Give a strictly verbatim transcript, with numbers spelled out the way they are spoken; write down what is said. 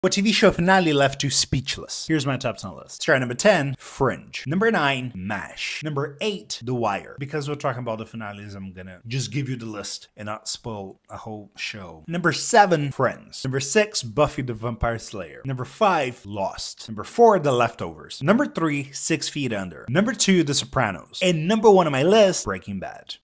What T V show finale left you speechless? Here's my top ten list. Start number ten, Fringe. Number nine, MASH. Number eight, The Wire. Because we're talking about the finales, I'm gonna just give you the list and not spoil a whole show. Number seven, Friends. Number six, Buffy the Vampire Slayer. Number five, Lost. Number four, The Leftovers. Number three, Six Feet Under. Number two, The Sopranos. And number one on my list, Breaking Bad.